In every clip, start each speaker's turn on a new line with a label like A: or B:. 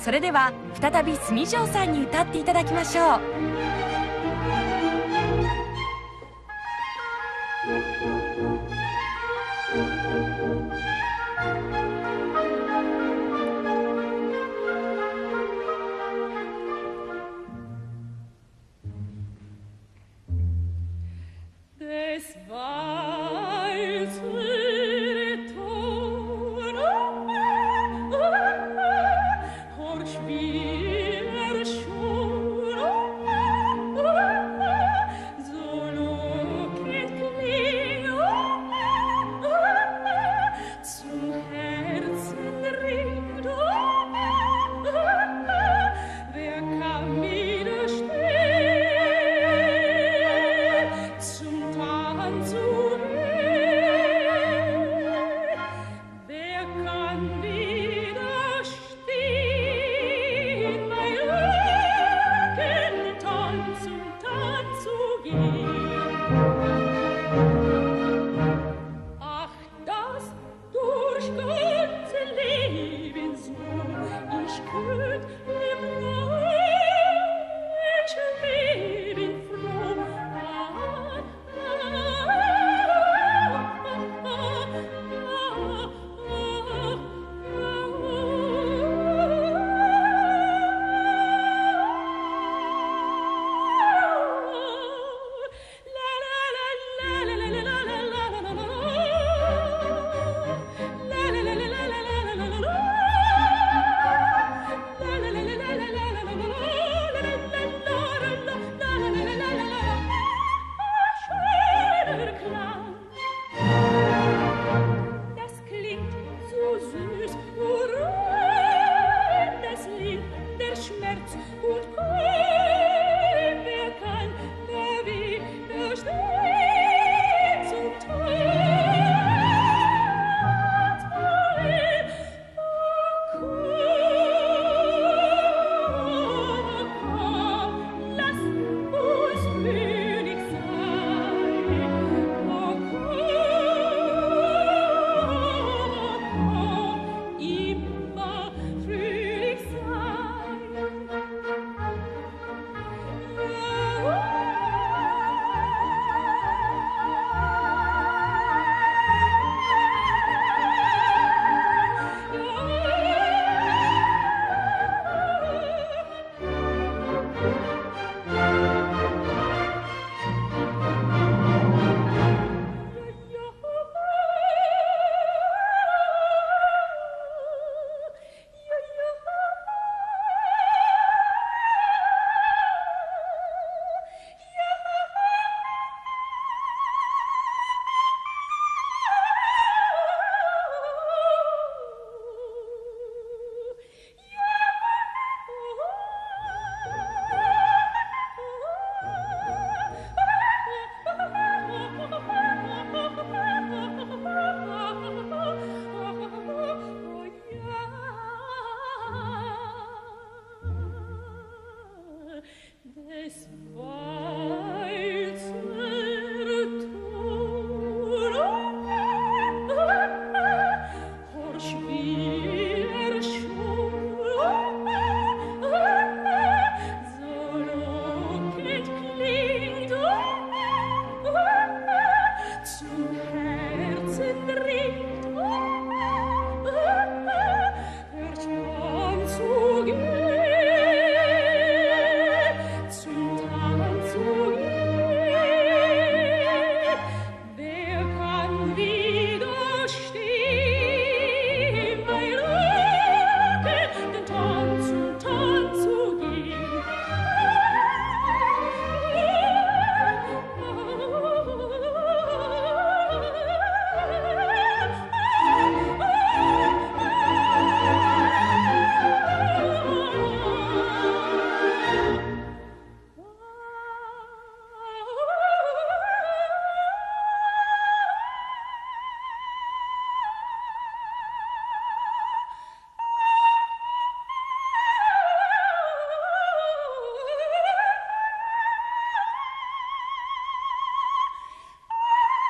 A: それでは再び住城さんに歌っていただきましょう。
B: Des Walds Return, horch wie schon, so locket kling, zum Herzen ringt, wer kann widerstehen zum Tanz zu gehen? Wer kann widerstehen, bei Rücken Tanz zu gehen? Ach, das durch ganze Leben so, ich könnt im Menschenleben froh. Das klingt so süß, woran das Lied, der Schmerz und Pein, wer kann da widerstehen zum Tanz? Komm, lass uns fröhlich sein. Oh, komm, immer fröhlich sein. Des Walds Return, horch wie schon, so lockend klingt, zum Herzen dringt, hört man zu gehen, zum Tanz zu gehen. Wer kann widerstehen, bei Rücken den Tanz zu gehen?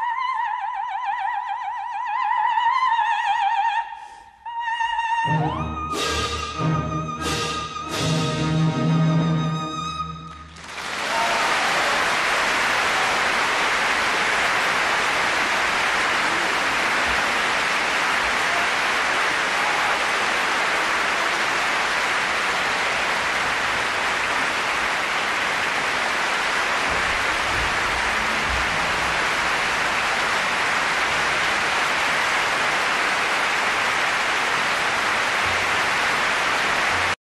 C: Thank you.